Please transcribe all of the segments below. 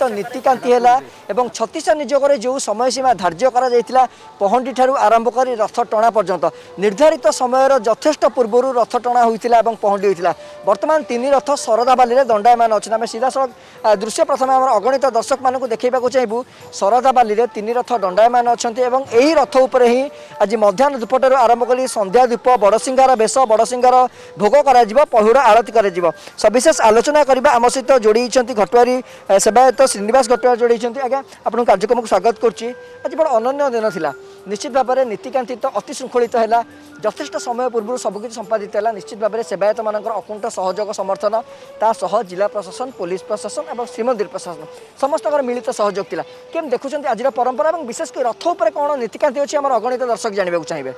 नीतिकांति है छत्तीसा निजोग जो समय सीमा धार्य कर पहंडी ठारू आरंभ कर रथ टणा पर्यंत निर्धारित समय यथेष्ट पूर्व रथ टणा होता पहंडी होता। बर्तमान तीन रथ शरदा बाली में दंडायमान अच्छे आम सीधा सड़क दृश्य प्रथम आम अगणित दर्शक मानक देखा चाहबू शरदा बाली में तीन रथ दंडायमान अच्छा यही रथ उपर ही आज मध्याह्न धूपठार आरंभ कर संध्या धूप बड़सिंगार बेश बड़सिंगार भोग कर पहुड़ आरती कर सविशेष आलोचना करने आम सहित जोड़ी घटुआरी सेवायत श्रीनिवास घटुआरी जोड़ी आज्ञा आपको कार्यक्रम को स्वागत करुच्ची। आज बड़ा अनन्य दिन था निश्चित भाव में नीतिकांति तो अति श्रृंखलित है यथेष्ट समय पूर्व सबकि संपादित है निश्चित भाव में सेवायत मान अकुंठ सहयोग समर्थन तासह जिला प्रशासन पुलिस प्रशासन और श्रीमंदिर प्रशासन समस्त मिलित सहयोग था केम देखुं आज परंपरा और विशेषकर रथ उपर कौन नीतिकांति अच्छी आम अगणित दर्शक जानवा चाहिए।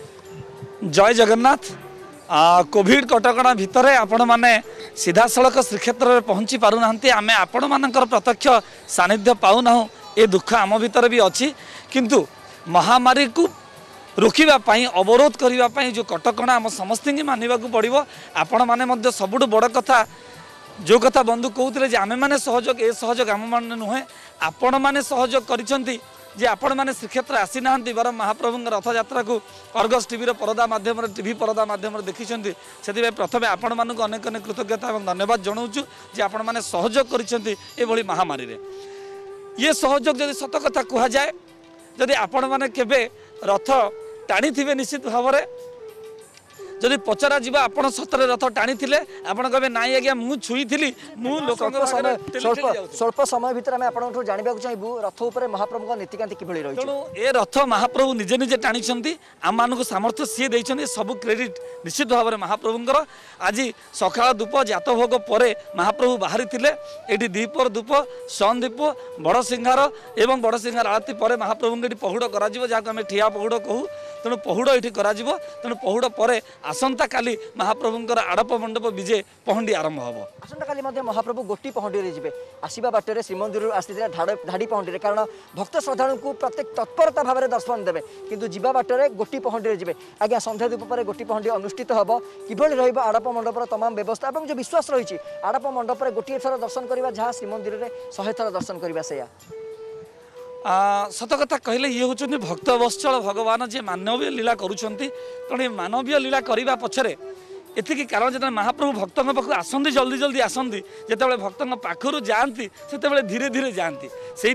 जय जगन्नाथ। कोविड कटकणा भितर आपण मैंने सीधा सड़क श्रीक्षेत्र में पहुँची पारना आम आपण मान प्रत्यक्ष सानिध्य पाऊना ये दुख आम भीतर भी अच्छी किंतु महामारी को रोकवाई अवरोध करने जो कटकणा आम समस्त मानवा पड़ो आपण मैंने सबुठ बड़ कथा जो कथा बंधु कहते आम मैंने सहयोग ए सहयोग आम मैंने नुहे आपण मैंने सहयोग करिसेंती जे आपण मैंने श्रीक्षेत्र आसी ना बर महाप्रभु रथ यात्रा को अर्गस टीवी परदा माध्यम टीवी परदा माध्यम देखी से प्रथम आपण मानक अनेक अनेक कृतज्ञता और धन्यवाद जनाऊँ जे आपण मैंने सहयोग करी महामारी रे ये सहयोग जदि सत कथा कह जाए जदि आपण मैंने केबे रथ टाणी थे निश्चित भाव में जदि पचरा जीवा आपण सतरे रथ टाणी थे आपण कहे नाई आज्ञा मु छुई थी मु लोक स्वल्प समय भितर आम आपको जानवा चाहबू रथ उपर महाप्रभु नीतिकांति किभली रही तेणु ए रथ महाप्रभु निजे निजे टाणी आम मान सामर्थ्य सी देते सब क्रेडिट निश्चित भाव में महाप्रभुंर आज सकाळ धूप जात भोग पर महाप्रभु बाहरी थे ये दीपर धूप सन दीप बड़ सिंहार एवं बड़ सिंहार आरती पर महाप्रभु ये पहुड़ कर जहाँ आम ठिया पहुड़ कहूँ तेणु पहुड़ ये तेणु पहुड़ पर आसंता काली महाप्रभुंर आड़प मंडप विजे पहंडी आरंभ हम आसंता काली महाप्रभु गोटी पहंडी जी आसवा बाटर श्रीमंदिर आसी धाड़ी पहंडी कारण भक्त श्रद्धालु को प्रत्येक तत्परता भाव में दर्शन देवे किंतु जीवा बाटर गोटी पहंडी जी आज्ञा संध्या धूप पर गोटी पहंडी अनुष्ठित हम किभली रही आड़प मंडपर तमाम व्यवस्था और जो विश्वास रही आड़प मंडप गोटे थर दर्शन करवा जहाँ श्रीमंदिर में 100 थर दर्शन करवा से सत कथा कहले ये हूँ भक्त वत्सल भगवान जे मानवीय लीला करुँच तेणु मानवीय लीला करने पछरे एतिकी कारण जो महाप्रभु भक्त पाख आसती जल्दी जल्दी आसती जिते भक्त पाखर जाती से धीरे धीरे जाती से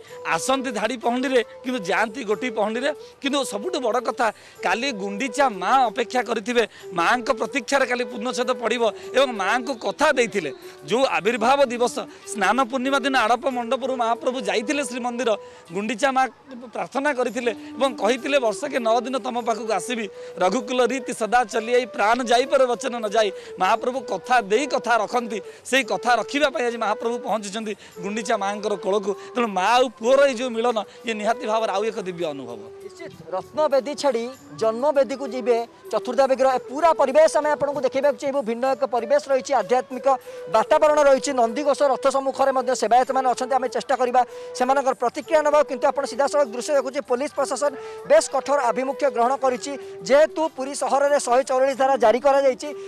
आसती धाड़ी पहंडी में कि जाती गोटी पहंडी में कि सबुठ बड़ कथा काली गुंडीचा माँ अपेक्षा करेंगे माँ प्रतीक्षार काली पूर्णछेद पड़ो और माँ को कथा देते जो आविर्भाव दिवस स्नान पूर्णिमा दिन आड़प मंडपर महाप्रभु जाइए श्रीमंदिर गुंडीचा माँ प्रार्थना करते कही वर्ष के 9 दिन तुम पाखक आसबि रघुकुल रीति सदा चली आई प्राण जापर वचन न जाई महाप्रभु कथा दे कथा रखती से कथा रखापी आज महाप्रभु पहुँची गुंडीचा माँ कोल को तेणु माँ और पुअर जो मिलन ये निहाती भाव आउ एक दिव्य अनुभव निश्चित रत्नवेदी छाड़ी जन्मवेदी को जी चतुर्धा विग्रह पूरा परिवेश आम आपको देखा चाहिए भिन्न एक परिवेश रही आध्यात्मिक वातावरण रही नंदीघोष रथ सम्मुखें सेवायत मैंने अच्छा आम चेष्टा करवा से प्रतिक्रिया नवा किंतु आप सीधा सड़क दृश्य देखुचे पुलिस प्रशासन बेस कठोर आभिमुख्य ग्रहण करेतु पुरी सहर में 144 धारा जारी कर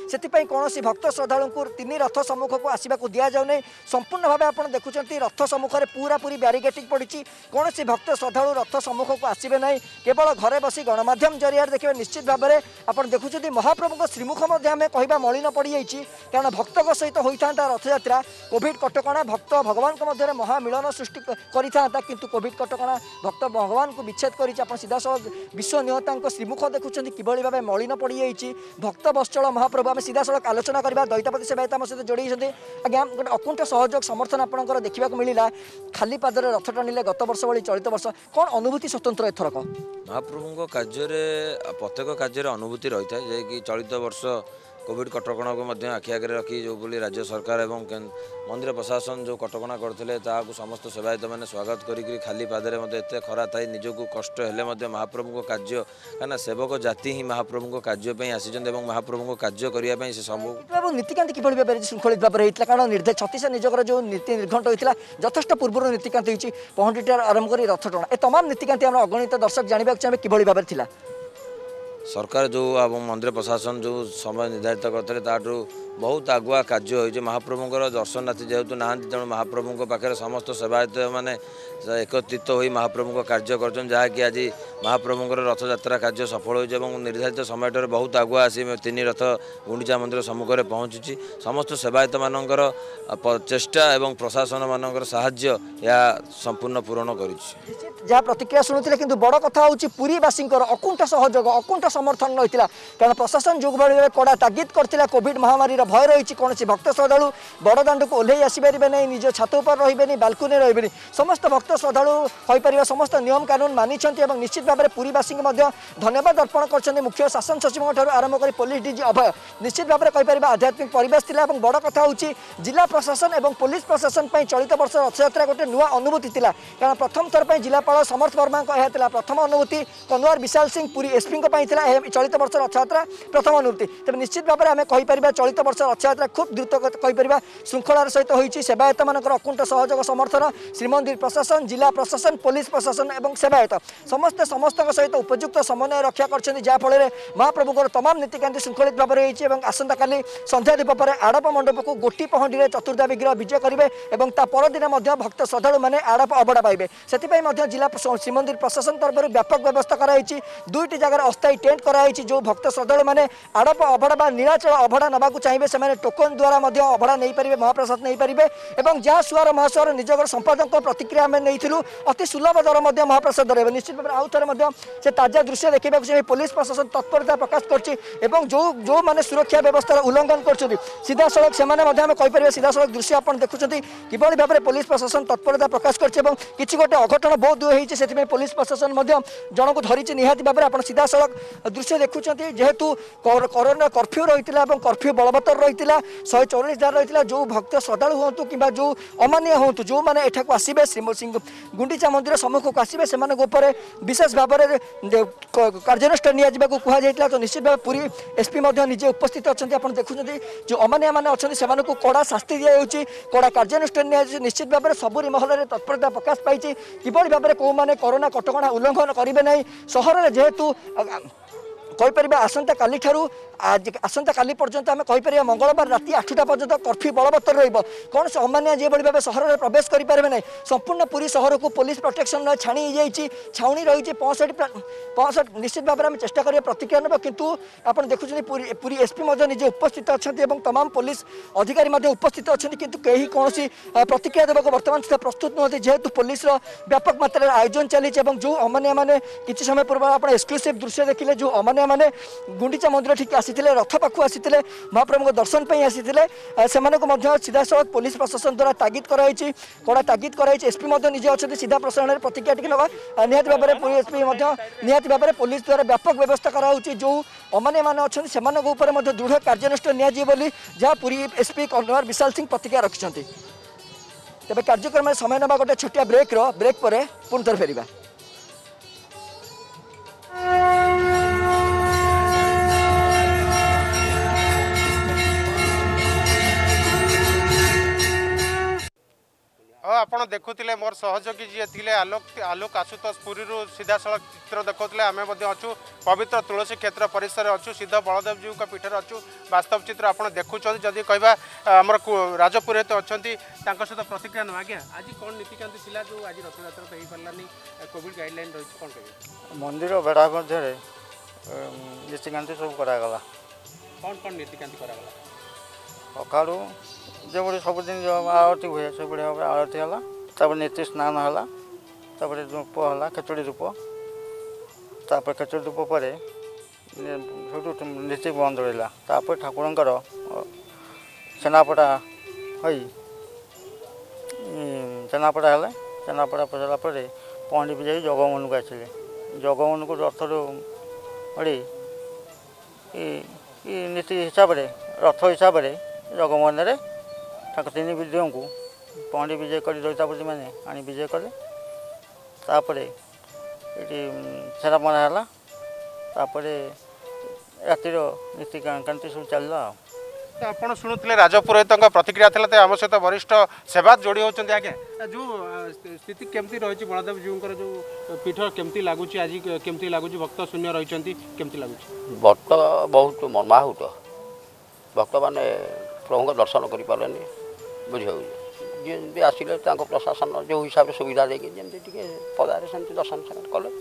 कौन भक्त श्रद्धालु को 3 रथ सम्मुख को आसवाक दि जाऊना संपूर्ण भाव आप देखुं रथ सम्मुखें पूरा पूरी ब्यारिकेटिंग पड़ी कौन भक्त श्रद्धालु रथ सम्मुख को आसबे ना केवल घरे बसी गणमाध्यम जरिया देखिए निश्चित भाव में आप देखुं महाप्रभु श्रीमुख आम कह मलिन पड़ जाइए कारण भक्त सहित होता रथयात्रा कोविड कटकणा भक्त भगवान मध्य महामिलन सृष्टि करता किंतु कोविड कटकणा भक्त भगवान को विच्छेद कर सीधा सड़क विश्व निहता श्रीमुख देखुं किभली भाव मलिन पड़ जाइए भक्त वत्सल महाप्रभु आम सीधा सड़क आलोचना करवा दैतापति सेवायत आम सहित जोड़ी आज्ञा गोटे अकुंठ सहयोग समर्थन आपंकर देखा मिलला खाली पादरे रथ टाणिले गत वर्ष भाई चलित वर्ष कौन अनुभूति स्वतंत्र एथरक महाप्रभु कार्य प्रत्येक कार्य अनुभूति रही है कि चलित वर्ष कोविड कटकणा को आखि आगे रखी जो बोली राज्य सरकार एवं मंदिर प्रशासन जो कटकणा करते समस्त सेवायत मैंने स्वागत करी खाली पादरे एत खरा था निजक कष्ट हेले महाप्रभु कार्य कहीं सेवक जाति ही महाप्रभु कार्य आसी महाप्रभु कार्य करने से सब नीतिकांति कि श्रृंखलित भाव में होता कारण छत्तीसा निजोग जो नीति निर्घंट होता यथेष्ट पूर्व नीतिकांति होती पहंडी आरंभ कर रथ टणा ए तमाम नीतिकांति आम अगणित दर्शक जानवा चाहिए किभली भाव में सरकार जो मंदिर प्रशासन जो समय निर्धारित करते ताठू बहुत आगुआ कार्य होती महाप्रभुंर दर्शनार्थी जेहेतु ना तेणु महाप्रभु पाखे समस्त सेवायत मैंने एकत्रित हो महाप्रभु कार्य कर जहाँकि आज महाप्रभुंर रथयात्रा कार्य सफल हो निर्धारित समय बहुत आगुआ आसी 3 रथ गुंडीचा मंदिर सम्मुख में पहुँचुची समस्त सेवायत मानकर चेष्टा एवं प्रशासन मानकर साहाय्य या संपूर्ण पूरण कर जहाँ प्रतिक्रिया शुणुते कि बड़ कथा हूँ पुरीवासी अकुंठ सहयोग अकुंठ समर्थन रही कारण प्रशासन जो भाई कड़ा तागिद करता कोविड महामारी भय रही कौन भक्त श्रद्धा बड़दाण्ड को ओह्ल आसपारे नहीं निज छात उपर रे बालकुनी रे समस्त भक्त श्रद्धा होपर समस्त नियम कानून मानी निश्चित भाव में पुरीवासी धन्यवाद अर्पण कर मुख्य शासन सचिव आरंभ कर पुलिस डीजी अभय निश्चित भाव में कहीपर आध्यात्मिक परिवेश था बड़ कथा हूँ जिला प्रशासन और पुलिस प्रशासन चलित वर्ष रथयात्रा गोटे नुआ अनुभूति थी कारण प्रथम थर पर जिलापाल समर्थ वर्मा प्रथम अनुभूति कन्वर विशाल सिंह पुरी एसपी चलित वर्ष रथयात्रा प्रथम अनुभूति तेज निश्चित भाव में आम कहीपर चलित वर्ष रथयात्रा खूब द्रुत कहीपर श्रृंखलार सहित होती सेवायत मान अकुंठ सहयोग समर्थन श्रीमंदिर प्रशासन जिला प्रशासन पुलिस प्रशासन और सेवायत समस्त सहित उपयुक्त समन्वय रक्षा कर जहाँफल महाप्रभुर तमाम नीतिकांति श्रृंखलित भाव में होती आसंता काली संध्या दीप पर आड़प मंडप को गोटी पहंडी चतुर्धा विग्रह विजय करेंगे और ता परदिन भक्त श्रद्धालु मैंने आड़प अबड़ा पाइबे से जिला श्रीमंदिर प्रशासन तरफ व्यापक व्यवस्था कराई 2टी जगह अस्थायी टेंट कराई जो भक्त श्रद्धालु मैंने आड़प अभड़ा नीलाचल अभड़ा नवा चाहिए से टोकन द्वारा अभड़ा नहीं पारे महाप्रसाद नहीं पारे और जहाँ सुआर महासुआर निजगर संपादक प्रतिक्रिया आम नहीं अति सुलभ दर महाप्रसाद रही निश्चित भाव आउ थे से ताजा दृश्य देखा चाहिए पुलिस प्रशासन तत्परता प्रकाश कर जो मैंने सुरक्षा व्यवस्था उल्लंघन कर सीधा सड़क से कहीपर सीधा सड़क दृश्य आप देखुं कि भाव में पुलिस प्रशासन तत्परता प्रकाश कर गोटे अघटन बहुत होती से पुलिस प्रशासन जन को धरी निहाती भाव में आप सीधा सड़क दृश्य देखुं जेहेतु कोरोना कर्फ्यू रही कर्फ्यू बलवत्तर रही 144 धार रही जो भक्त श्रद्धालु हूँ कि जो अमानिया हूँ जो मैंने एठाक आसवे श्री गुंडीचा मंदिर सम्मुख को आसवे से विशेष भाव में कार्यानुष्ठान निया कहला तो निश्चित भाव पुरी एसपी निजे उपस्थित अच्छा आप देखुं जो अमानिया मैंने अच्छा से कड़ा शास्ति दि कड़ा कार्यानुष्ठान निश्चित भाव में सबुरी महल तत्परता प्रकाश पाई किभली भाव में कौ मैंने कोरोना कटकणा उल्लंघन करेंगे ना सहर में जेहेतु कहीपर आसंता काली ठारू आसंता काली पर्यंत आम कहीपर मंगलवार राति 8टा पर्यंत कर्फ्यू बलवत्तर कौन से अमानिया जो भाव सहर में प्रवेश करेंगे ना संपूर्ण पुरी सहर को पुलिस प्रोटेक्शन छाणी जाइए छाउनी रही 65 निश्चित भाव में चेष्टा करेंगे प्रतिक्रिया ना कितु आप देखुं पुरी एसपी निजे उपस्थित अच्छा तमाम पुलिस अधिकारी उपस्थित अच्छा कि कहीं कौन प्रतिक्रिया देवाक बर्तमान सुधा प्रस्तुत नुहति जेहेतु पुलिस व्यापक मात्रा आयोजन चली जो अमानिया मैंने किसी समय पूर्व आप एक्सक्लूसिव दृश्य देखिले जो अमानिया मैंने गुंडीचा मंदिर ठीक आसीथिले रथ पाखु आसीथिले महाप्रभु दर्शन पे आसीथिले से सीधा सड़क पुलिस प्रशासन द्वारा तागिद कराई कड़ा तागिद कराई एसपी निजे अच्छा सीधा प्रसारण में प्रतिक्रिया टी ना निहत भाव में पुलिस एसपी निहत भाव में पुलिस द्वारा व्यापक व्यवस्था कराऊँच जो अमानिया मैंने अच्छा से दृढ़ कार्यानुष्ठान नि जहाँ पुरी एसपी कन्वर विशाल सिंह प्रतिक्रिया रखिंट तेज कार्यक्रम में समय ना गोटे छोटिया ब्रेक पर पुणी थर फेरिबा। ଆପଣ ଦେଖୁଥିଲେ ମୋର ସହଯୋଗୀ ଯିଏ ଥିଲେ ଆଲୋକ ଆଶୁତୋଷ ପୁରୀରୁ ସିଧାସଳଖ ଚିତ୍ର ଦେଖାଉଥିଲେ ଆମେ ମଧ୍ୟ ଅଛୁ ପବିତ୍ର ତୁଳସୀ କ୍ଷେତ୍ର ପରିସରରେ ଅଛୁ ସିଦ୍ଧ ବଳଦେବଜୀଙ୍କ ପୀଠରେ ଅଛୁ ବାସ୍ତବ ଚିତ୍ର ଆପଣ ଦେଖୁଛନ୍ତି ଯଦି କହିବା ଆମର ରାଜପୁରୋହିତ ଅଛନ୍ତି ତାଙ୍କ ସହିତ ପ୍ରତିକ୍ରିୟା ନେବା ଆଜ୍ଞା ଆଜି କ'ଣ ନୀତିକାନ୍ତି ଥିଲା ଯେଉଁ ଆଜି ରଥଯାତ୍ରା ତ ହେଇପାରିଲାନି କୋଭିଡ୍ ଗାଇଡ଼ଲାଇନ୍ ରହିଛି କ'ଣ କହିବେ ମନ୍ଦିର ବେଢ଼ା ମଧ୍ୟରେ ନୀତିକାନ୍ତି ସବୁ କରାଗଲା କ'ଣ ନୀତିକାନ୍ତି କରାଗଲା ସକାଳୁ যেভাবে सबुदिन आरती हुए से भाव में आरती है नीति स्नान है धूप है खेचुड़ी धूप तापर खेचुड़ी धूप पर नीति बंद रहा ठाकुर छेनापड़ा छेनापड़ा है छेनापड़ा पचारा पर पहंडी भी जाए जगमोहन को आसिले जगमोहन को रथर अड़ी नीति हिसाब से रथ हिसाब से जगमोहन तीन विद्रोह को पहंडी विजय कर दईतापति मैंने आनी विजय कले ये छेरापड़ा है रातिर नीतिकांति सब चलला तो आपण शुणुले राजपुरोहित प्रतिक्रिया थी आम सहित वरिष्ठ सेवा जोड़ी होती आज्ञा जो स्थिति केमती रही बलदेव जीवर जो पीठ केमती लगुच आज केमती लगुच भक्त शून्य रही केमती लगुच भक्त बहुत मर्माहूत भक्त मैंने प्रभु दर्शन कर बुझे जी आसिले प्रशासन जो हिसाब से सुविधा देखिए पदारे से दर्शन कले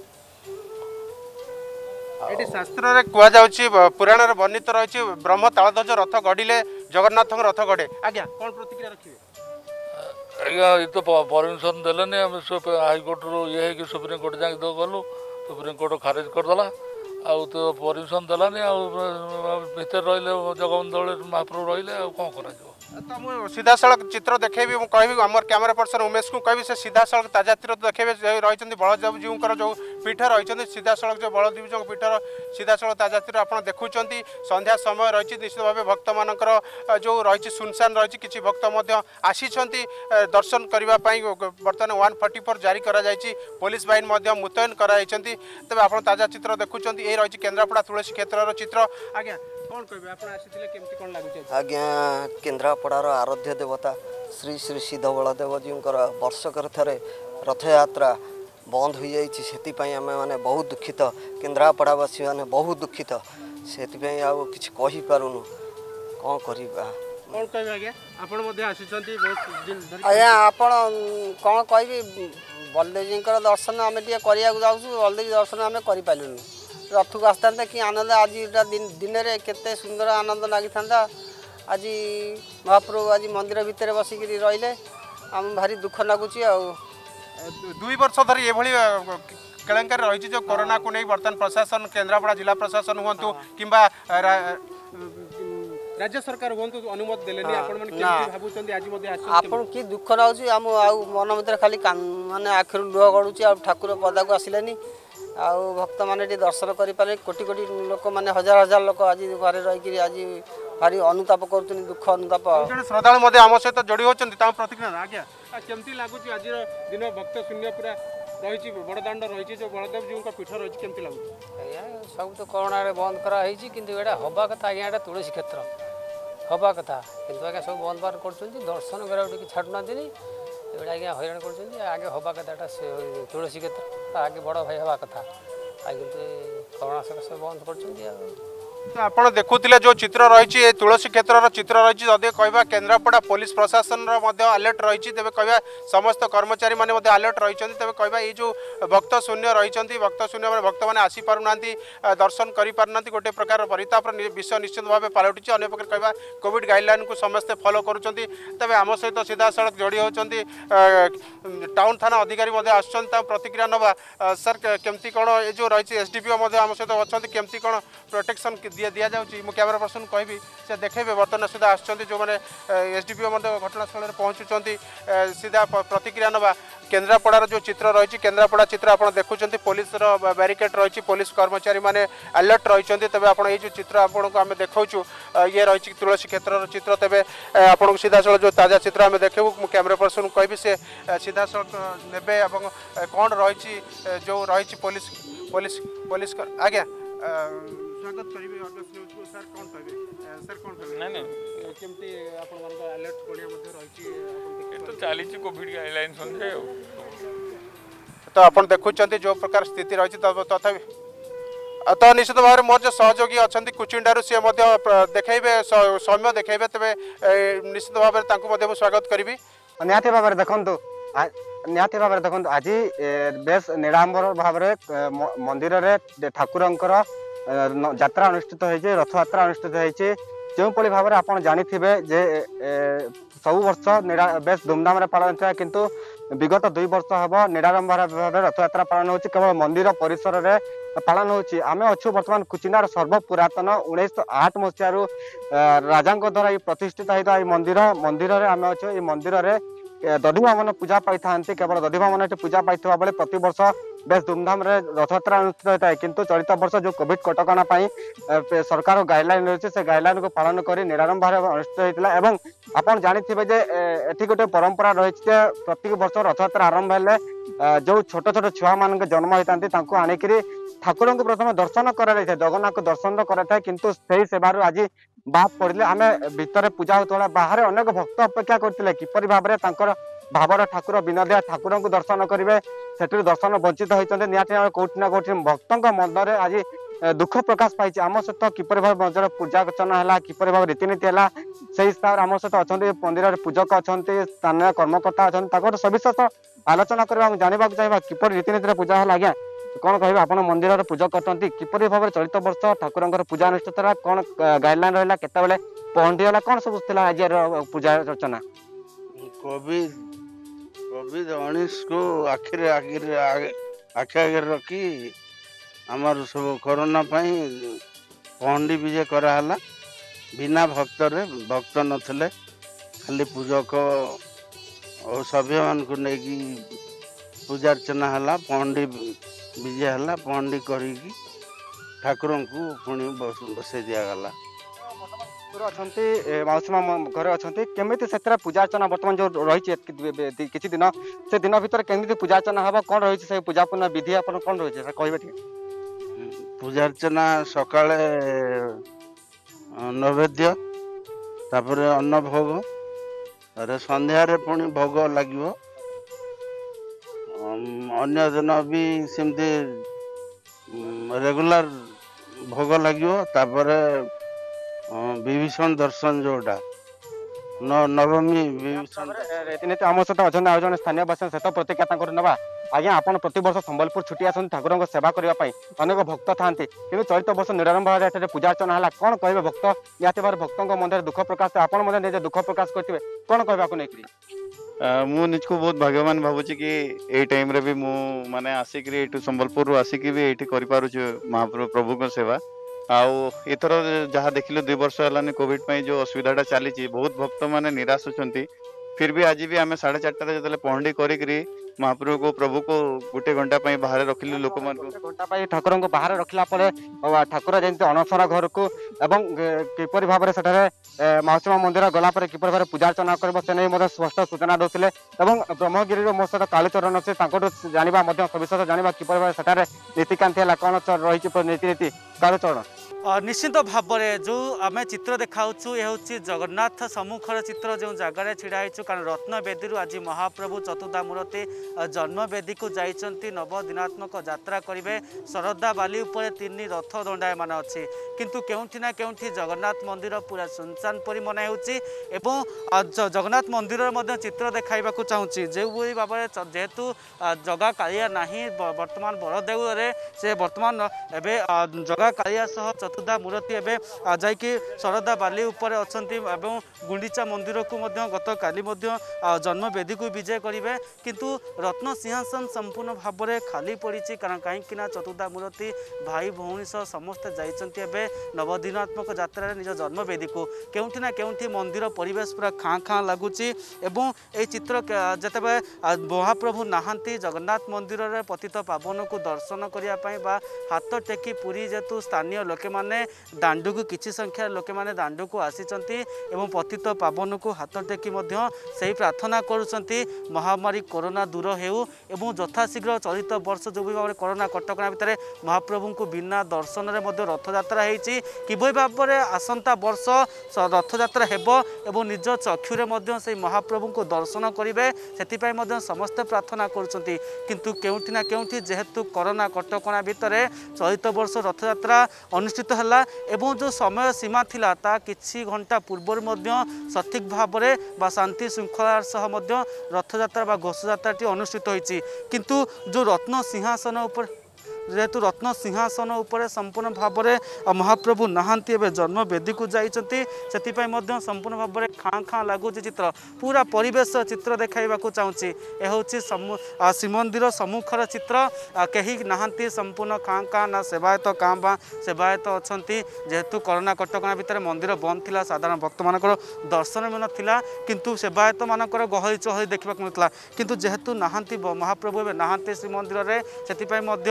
ये शास्त्र में कहुच्छी पुराण वर्णित रही ब्रह्म तालध्वज रथ गढ़िले जगन्नाथ रथ गढ़े आज्ञा कौन प्रतिक्रिया रखिए आज्ञा ये तो परमिशन देलेनि आम हाईकोर्ट रू ये सुप्रीम कोर्ट जाए तो गलु सुप्रीम कोर्ट खारिज करदेला आउ तो परमिशन देलानी भितर रही जगबंधु महाप्रभु रही कौन कर तो मुझे सीधा सड़क चित्र देखेबी कहि आम कैमेरा पर्सन उमेश को कहि से सीधा सड़क ताजा चित्र देखेबे रही बलदेव जीवर जो पीठ रही सीधा सड़क जो बलदेव जी पीठर सीधा सड़क ताजा चित्र आप देखुं संध्या समय रही निश्चित भाव भक्त मानकर जो रही सुनसान रही किसी भक्त आसी दर्शन करने बर्तमान 144 जारी करा पुलिस बाहिनी मुतयन कराई तेज आप ताजा चित्र देखुं ये रही केन्द्रापड़ा तुलसी क्षेत्र चित्र आज्ञा कौन कहे आप केमती कौन लगुच आज्ञा केन्द्रापड़ार आराध्य देवता श्री श्री सिद्ध बलदेव जी वर्षकर थे रथ यात्रा बंद हो जाती आम मैंने बहुत दुखित केन्द्रापड़ावासी मैंने बहुत दुखित से किसी कहीपारूनु कौन करवा कौन कहे आज्ञा आज्ञा आप कौन कह बलदेव जी दर्शन आम टे कराया बलदेव जी दर्शन आम कर रथ को आसता कि आनंद आज दिन में केते सुंदर आनंद लगी था आज महाप्रभु आज मंदिर भितर बसिक रही आम भारी दुख लगुच 2 वर्ष धरी ये केलेंकारी रही जो कोरोना को नहीं बर्तमान प्रशासन केन्द्रापड़ा जिला प्रशासन हूँ कि राज्य सरकार हूँ अनुमति देलेनी आपन कि दुख लगुच आम मन भर खाली माने आखिर लुह गड़ुच ठाकुर पदा को आसिलेनी आउ भक्त मैंने दर्शन करें कोटी कोटी लोक मैंने हजार हजार लोक आज घरे रही आज भारी अनुताप कर दुख अनुताप श्रद्धालु आम सहित जोड़ी होती प्रतिक्रिया आज्ञा केमती लगुच आज दिन भक्त शून्य पूरा रही बड़दाण्ड रही जो बलदेव जी पीठ रही केमती लगुच सब तो कोरोना बंद कराई किंतु एटा हवा कथा आज्ञा एटा तुलसी क्षेत्र हवा कथा किंतु आज्ञा सब बंद बार कर दर्शन करा छाड़ुना एटा आज्ञा हईराण कर आगे हवा कथा तुलसी क्षेत्र आगे बड़ भाई हवा कथा किंतु कोरोना सकाशे बंद कर तो आप देखुले जो चित्र रही तुलसी क्षेत्र चित्र रही जदि कह केन्द्रापड़ा पुलिस प्रशासन अलर्ट रही तेज कह समस्त कर्मचारी मैंने अलर्ट रही तेज कह ये जो भक्त शून्य रही भक्त शून्य भक्त मैंने आसी पारना दर्शन करना गोटे प्रकार परिताप विषय निश्चित भाव पलटुची अन्य प्रकार कह कोविड गाइडलाइन को समस्ते फॉलो करुँच तेज आम सहित सीधा सड़क जोड़ी होती टाउन थाना अधिकारी आसुँच प्रतिक्रिया नवा सर केमती कौन ये जो रही एसडीपीओ आम सहित अच्छा केमती कौन प्रोटेक्शन दि जाऊँगी मु कैमेरा पर्सन कहि से देखे बर्तमान सीधा आसुँच जो मैंने एसडीपीओ घटनास्थल में पहुँचुंट सीधा प्रतिक्रिया नवा केन्द्रापड़ार जो चित्र रही केन्द्रापड़ा चित्र आप देखुं पुलिस बैरिकेड रही पुलिस कर्मचारी मैंने अलर्ट रही तेज आप जो चित्र आपको आम देखा ये रही तुलसी क्षेत्र चित्र तेज आपको सीधा सड़क जो ताजा चित्र आम देखू कैमेरा पर्सन कहि से सीधा सड़क ने कौन रही जो रही पुलिस पुलिस पुलिस आज्ञा स्वागत करिवे सर कौन कहबे सर कौन कहबे नहीं केमती आपण मन अलर्ट कोलिया मध्ये रही तो चाली कोविड गाइडलाइन सुनजे तो आपण देखुचंती जो प्रकार स्थिति रही तथापि तो निश्चित भाव मोर जो सहयोगी अच्छा कुचिंडारू सी देखेबे सौम्य देखेबे तेज निश्चित भाव में स्वागत करी निहाती भाव देखु निहाती भाव देखो आज बेस निरांबर भाव मंदिर में ठाकुरंकर यात्रा अनुष्ठित होती रथ यात्रा अनुष्ठित होती जो भाव में आप जाथे जे सब वर्ष बेस धूमधाम पालन था किंतु विगत 2 वर्ष हम निरारंभ भाव रथ यात्रा पालन हो केवल मंदिर परिसर में पालन होची आमे अच्छु वर्तमान कुचिनार सर्व पुरातन 1908 मसीह राजा द्वारा प्रतिष्ठित होता मंदिर मंदिर आमे अच्छु ये मंदिर में दधिमा मन पूजा पाई था केवल दधिमा मन पूजा पाई बेले प्रति वर्ष बेस धूमधाम रथयात्रा अनुष्ठित होता है किंतु चलित वर्ष जो कोविड कटकणा सरकार गाइडलाइन रही से गाइडलाइन को पालन कर निरारंभ भाव अनुष्ठित होता है आप जाथे जे एटी गोटे परंपरा रही प्रत्येक वर्ष रथयात्रा आरंभ हेले जो छोट छोट छुआ मान जन्म होता आनिक ठाकुर को प्रथम दर्शन कराई जगन्नाथ को दर्शन कराई किंतु से सेवार आज बाद पड़े आम भितर पूजा होता बाहर अनेक भक्त अपेक्षा करते किपर भाव में भावर ठाकुर विनोदिया ठाकुर को दर्शन करेंगे से दर्शन वंचित होती निहती कौटि ना कौटि भक्तों मन में आज दुख प्रकाश पाई आम सहित किपर भाव मंदिर पूजा अर्चना है किपर भाव रीतिनीति है से हिसाब से आम सहित अच्छा मंदिर पूजक अच्छा स्थानीय कर्मकर्ता अच्छा सविशेष आलोचना करवा जानवा चाहिए किपर रीतिनीति पूजा है आज्ञा कौन कह आप मंदिर पूजक अच्छा किपर भाव में चलित वर्ष ठाकुर पूजा अनुष्ठित है कौन गाइडलाइन रहा केतबे पहंडी है कौन सब आज पूजा अर्चना कोविड-19 को आखिर आगे रखी आमर सब कोरोना पहंडी विजय कराला बिना भक्त नथिले खाली पूजक और सभ्य मान को लेकिन पूजा अर्चना है पहंडी विजय है पहंडी करी ठाकुर को पुणी बसई दिगला मौसी घर अच्छा केमी से पूजा अर्चना बर्तमान जो रही किसी दिन से दिन भर केमी पूजा अर्चना हम कौन रही से पूजा पूर्ण विधि आप कौन रही है कहे पूजा अर्चना सकाଳେ नैवेद्य तापर अन्न भोग अरे संध्यारे पुणी भोग लगे अन्य दिन भी सेमती रेगुलर भोग लगे तापर विभीषण दर्शन जोटा नवमी विभीषण रीतिनीति आम सहित अच्छा आज जन स्थानीय बासिंदा सहित प्रतिक्रिया ना आज्ञा आप प्रति वर्ष संबलपुर छुट्टी आसते ठाकुर सेवा करने अनेक भक्त था कि चलित वर्ष निरारंभ भाव पूजा अर्चना है कौन कहे भक्त निहती भाव भक्तों मन दुख प्रकाश आप दुख प्रकाश करेंगे कौन कह आपको नहीं मु निजको बहुत भाग्यवान भावुची कि ए टाइम रे भी मु माने आसिक रे एटू संबलपुर आसिक भी एठी करि पारुछु महाप्रभु प्रभु को सेवा आउ एथर जहाँ देखिलु 2 वर्ष हलानी कोविड पई जो असुविधाटा चली बहुत भक्त माने निराश होचंती फिर भी आज भी आम 4:30 जो पहंडी करी महाप्रभु को प्रभु को गोटे घंटा बाहर रखिलु लोक घंटा ठाकुर को बाहर रखला ठाकुर जमी अनसर घर को किपर भाव में मौसी मंदिर गलापर किपर भाव पूजा अर्चना कर स्पष्ट सूचना देते ब्रह्मगिरी मो सहित कालीचरण अच्छे जाना सविशेष जाना किपर भाव से नीतिकांति है कौन रही नीतिनीति कालीचरण निश्चित भाव में जो आम चित्र देखाऊँ ये हूँ जगन्नाथ सम्मुखर चित्र जो जगार ढाई कारण रत्न बेदी आज महाप्रभु चतुर्धा मूर्ति जन्म बेदी को जाइए नवदिनात्मक यात्रा करेंगे शरदा बाली उपर 3 रथ दंडायमान अच्छी किंतु केउठी ना केउठी जगन्नाथ मंदिर पूरा सुनसान परी मना होती जगन्नाथ मंदिर चित्र देखा चाहूँगी जो भाव में जेहेतु जगा कालिया नहीं बर्तमान बड़देव से बर्तमान एवं जगा कालिया सह चतुर्धा मूर्ति एवं जाकि शरदा बाली उपर अच्छा गुंडीचा मंदिर को गत काली जन्म बेदी को विजय करेंगे किंतु रत्न सिंहासन संपूर्ण भाव में खाली पड़ी कारण कहीं चतुर्धा मूर्ति भाई भौणी सह समस्ते जाइए नवदिनात्मक यात्रा निज जन्म बेदी को केउठी ना केउठी मंदिर परिवेश पूरा खाँ खाँ लगुच ये चित्र जिते महाप्रभु नहांती जगन्नाथ मंदिर में पतित पावन को दर्शन करने हाथ टेकी पुरी जेतु स्थानीय लोके माने दांडू को किसी संख्यार लोके माने दांडू को आसीचंती एवं पतित पावन को हाथ टेकी सही प्रार्थना करुचंती महामारी कोरोना दूर हेउ एवं यथाशीघ्र चलित वर्ष जो भाव में कोरोना कटकणा भितर महाप्रभु को बिना दर्शन में रथयात्रा होती किभली भाव में आसंता वर्ष रथयात्रा हेब एवं निज चक्षुरे से महाप्रभु को दर्शन करेंगे से समस्ते प्रार्थना करुचंती किंतु केउठी ना केउठी जेहेतु कोरोना कटकणा भितर चलित वर्ष रथयात्रा अनुष्ठित है एवं जो समय सीमा थिला ता किछि घंटा पूर्वर सठिक भाव में शांति श्रृंखलार सह रथयात्रा घोषयात्राटी अनुष्ठित होइछि किंतु जो रत्न सिंहासन उपर जेहेतु रत्न सिंहासन उपर संपूर्ण भाव में महाप्रभु नहांती एवं जन्म बेदी को जाइए से संपूर्ण भाव में खाँ खाँ लगुच चित्र पूरा परिवेश चित्र देखा चाहूँगी यह हूँ श्रीमंदिर सम्मुखर चित्र कहीं नहांती संपूर्ण खाँ खाँ ना सेवायत काँ बा सेवायत अच्छा जेहेतु कोरोना कटकणा भितर मंदिर बंद थिला साधारण भक्त मान दर्शन मिल ना किंतु सेवायत मानकर गहली चहली देखा मिलता किंतु जेहेतु नहांती महाप्रभु नहांती श्रीमंदिर में से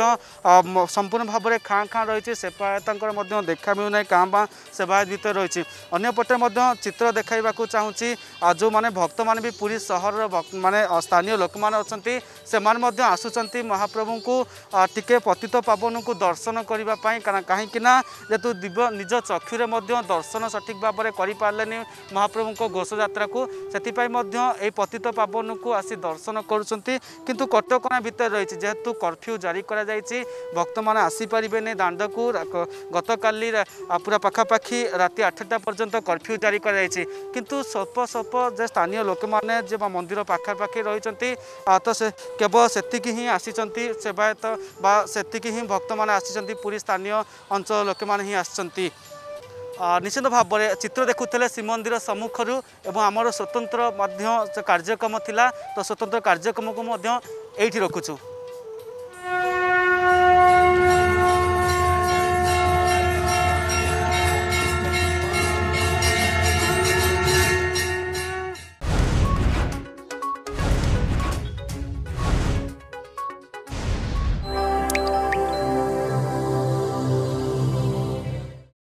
संपूर्ण भाव में खाँ खाँ रही सेवायतर देखा मिलूना क्या बाँ सेवायत भर रही अंपटे चित्र देखा चाहूँगी जो मैंने भक्त मैंने भी पुरी सहर माने स्थानीय लोक मैंने अच्छा से आसुँच महाप्रभु को टिके पतित पावन को दर्शन करने कहीं जेतु निज चक्षुरे दर्शन सठिक भाव में करें महाप्रभु को घोष यात्रा को से पतित पावन को आसी दर्शन करुँच कटकणा भितर रही जेहेतु कर्फ्यू जारी कर भक्त मैंने आसीपारे नहीं दांड को गत काली पूरा पखापाखि राति 8टा पर्यंत कर्फ्यू जारी कर स्वल्प स्वल्प जे स्थानीय लोक मैंने जो मंदिर पाखापाखि रही तो से केवल सेतिकी ही आसी सेवायत बा सेतिकी ही भक्त मैंने आसी पूरी स्थानीय अंचल लोक मैंने ही आसी निश्चित भाव में चित्र देखुले श्रीमंदिर सम्मुखर एवं आमर स्वतंत्र कार्यक्रम थिला तो स्वतंत्र कार्यक्रम को रखुचु।